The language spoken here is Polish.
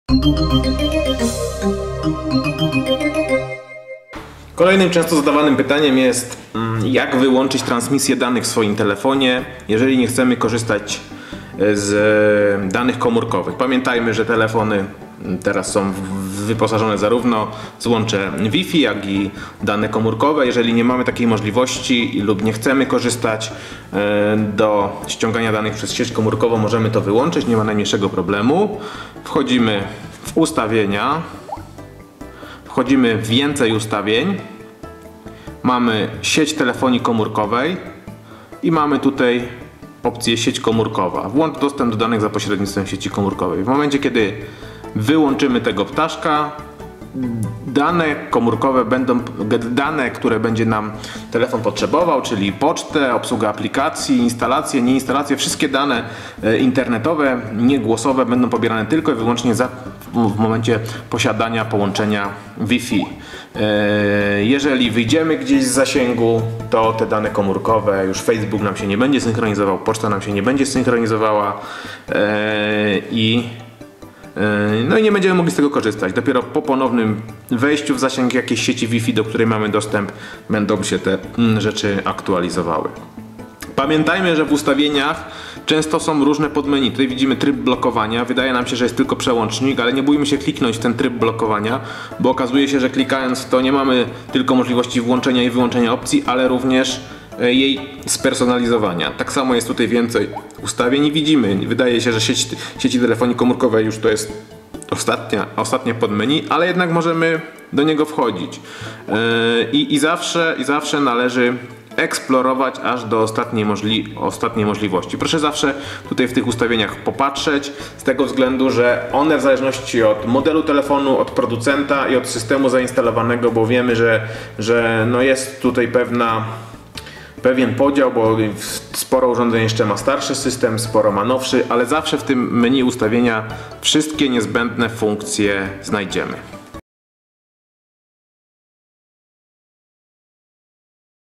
Kolejnym często zadawanym pytaniem jest, jak wyłączyć transmisję danych w swoim telefonie, jeżeli nie chcemy korzystać z danych komórkowych. Pamiętajmy, że telefony teraz są wyposażone zarówno w złącze Wi-Fi, jak i dane komórkowe. Jeżeli nie mamy takiej możliwości lub nie chcemy korzystać do ściągania danych przez sieć komórkową, możemy to wyłączyć, nie ma najmniejszego problemu. Wchodzimy w ustawienia, wchodzimy w więcej ustawień, mamy sieć telefonii komórkowej i mamy tutaj opcję sieć komórkowa. Włącz dostęp do danych za pośrednictwem sieci komórkowej. W momencie, kiedy wyłączymy tego ptaszka, dane komórkowe będą, dane, które będzie nam telefon potrzebował, czyli pocztę, obsługę aplikacji, instalacje, nieinstalacje, wszystkie dane internetowe, niegłosowe będą pobierane tylko i wyłącznie w momencie posiadania połączenia Wi-Fi. Jeżeli wyjdziemy gdzieś z zasięgu, to te dane komórkowe, już Facebook nam się nie będzie synchronizował, poczta nam się nie będzie synchronizowała no i nie będziemy mogli z tego korzystać. Dopiero po ponownym wejściu w zasięg jakiejś sieci Wi-Fi, do której mamy dostęp, będą się te rzeczy aktualizowały. Pamiętajmy, że w ustawieniach często są różne podmenu. Tutaj widzimy tryb blokowania. Wydaje nam się, że jest tylko przełącznik, ale nie bójmy się kliknąć w ten tryb blokowania, bo okazuje się, że klikając w to nie mamy tylko możliwości włączenia i wyłączenia opcji, ale również jej spersonalizowania. Tak samo jest tutaj więcej ustawień i widzimy, wydaje się, że sieci telefonii komórkowej już to jest ostatnie podmenu, ale jednak możemy do niego wchodzić. I zawsze należy eksplorować aż do ostatniej możliwości. Proszę zawsze tutaj w tych ustawieniach popatrzeć, z tego względu, że one w zależności od modelu telefonu, od producenta i od systemu zainstalowanego, bo wiemy, że no jest tutaj pewien podział, bo sporo urządzeń jeszcze ma starszy system, sporo ma nowszy, ale zawsze w tym menu ustawienia wszystkie niezbędne funkcje znajdziemy.